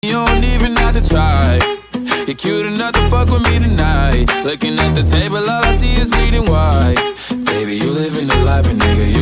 You don't even have to try. You're cute enough to fuck with me tonight. Looking at the table, all I see is bleeding white. Baby, you living the life, and nigga,